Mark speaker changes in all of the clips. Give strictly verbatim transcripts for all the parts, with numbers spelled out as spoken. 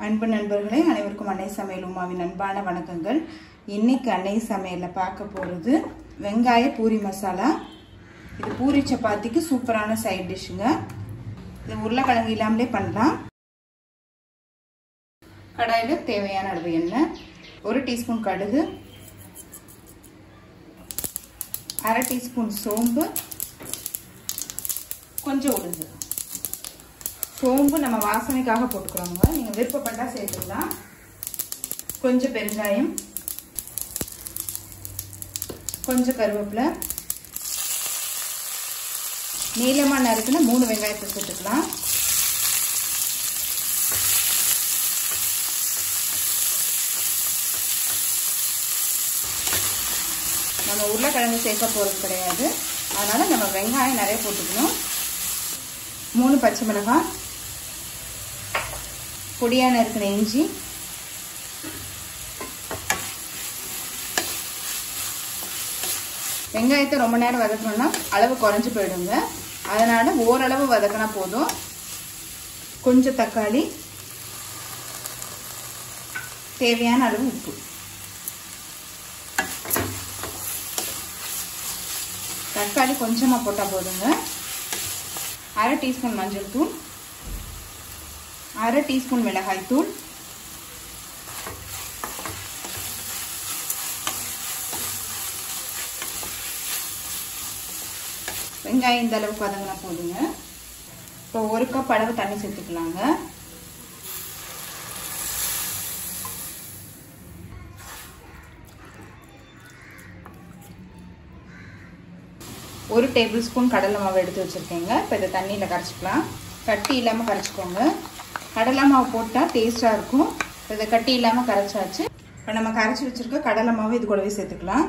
Speaker 1: அன்பு நண்பர்களே, அனைவருக்கும் அன்னை சமையல் உமாவின் அன்பான வணக்கங்கள். இன்னைக்கு அன்னை சமையல்ல பார்க்க போறது வெங்காய பூரி மசாலா. இது பூரி சப்பாத்திக்கு சூப்பரான சைட் டிஷ்ங்க. இது உருளைக்கிழங்கு இல்லாமலே பண்ணலாம். கடாயில தேவையான அளவு எண்ணெய், ஒரு டீஸ்பூன் கடுகு, அரை டீஸ்பூன் சோம்பு, கொஞ்சம் உளுந்து. சோம்பு நம்ம வாசனைக்காக போட்டுக்கிறோங்க, நீங்க விருப்பப்பட்டா சேர்த்துக்கலாம். கொஞ்சம் பெருங்காயம், கொஞ்சம் கருவேப்பிலை, நீளமா நறுக்குன மூணு வெங்காயத்தை சேர்த்துக்கலாம். நம்ம உருளைக்கிழங்கு சேர்க்க போறது கிடையாது, அதனால நம்ம வெங்காயம் நிறைய போட்டுக்கணும். மூணு பச்சை மிளகாய், பொடியான இருக்கிற இஞ்சி, வெங்காயத்தை ரொம்ப நேரம் வதக்கணும்னா அளவு குறைஞ்சு போயிடுங்க, அதனால ஓரளவு வதக்கினா போதும். கொஞ்சம் தக்காளி, தேவையான அளவு உப்பு. தக்காளி கொஞ்சமா போட்டா போதுங்க. அரை டீஸ்பூன் மஞ்சள் தூள், அரை டீஸ்பூன் மிளகாய் தூள், வெங்காயம் இந்த அளவுக்கு வதங்கினா போதுங்க. இப்போ ஒரு கப் அளவு தண்ணி சேர்த்துக்கலாங்க. ஒரு டேபிள் ஸ்பூன் கடலை மாவு எடுத்து வச்சிருக்கேங்க. இப்போ இதை தண்ணியில் கரைச்சிக்கலாம். கட்டி இல்லாமல் கரைச்சிக்கோங்க. கடலை மாவு போட்டால் டேஸ்டாக இருக்கும். இதை கட்டி இல்லாமல் கரைச்சாச்சு. இப்போ நம்ம கரைச்சி வச்சிருக்க கடலை மாவு இது கூடவே சேர்த்துக்கலாம்.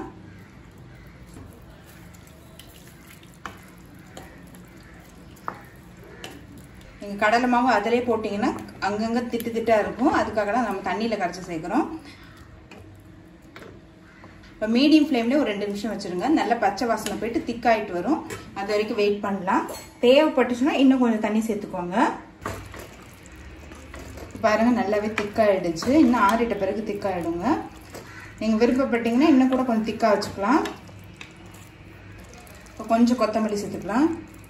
Speaker 1: நீங்கள் கடலை மாவு அதிலே போட்டிங்கன்னா அங்கங்கே திட்டு திட்டாக இருக்கும், அதுக்காக தான் நம்ம தண்ணியில் கரைச்சி சேர்க்குறோம். இப்போ மீடியம் ஃப்ளேம்லேயே ஒரு ரெண்டு நிமிஷம் வச்சுருங்க. நல்லா பச்சை வாசனை போயிட்டு திக்காயிட்டு வரும், அது வரைக்கும் வெயிட் பண்ணலாம். தேவைப்பட்டுச்சுன்னா இன்னும் கொஞ்சம் தண்ணி சேர்த்துக்கோங்க. பாருங்க, நல்லாவே திக்காயிடுச்சு. இன்னும் ஆறிட்ட பிறகு திக்காயிடுங்க. நீங்கள் விருப்பப்பட்டீங்கன்னா இன்னும் கூட கொஞ்சம் திக்காக வச்சுக்கலாம். இப்போ கொஞ்சம் கொத்தமல்லி சேர்த்துக்கலாம்.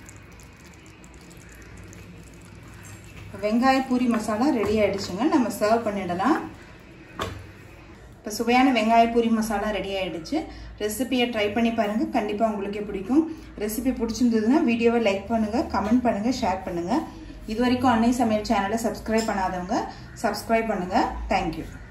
Speaker 1: வெங்காய பூரி மசாலா ரெடி ஆயிடுச்சுங்க. நம்ம சர்வ் பண்ணிடலாம். இப்போ சுவையான வெங்காய பூரி மசாலா ரெடி ஆயிடுச்சு. ரெசிபியை ட்ரை பண்ணி பாருங்க, கண்டிப்பாக உங்களுக்கே பிடிக்கும். ரெசிபி பிடிச்சிருந்ததுன்னா வீடியோவை லைக் பண்ணுங்க, கமெண்ட் பண்ணுங்க, ஷேர் பண்ணுங்க. இது வரைக்கும் அன்னை சமையல் சேனலை சப்ஸ்கிரைப் பண்ணாதவங்க சப்ஸ்கிரைப் பண்ணுங்க. தேங்க்யூ.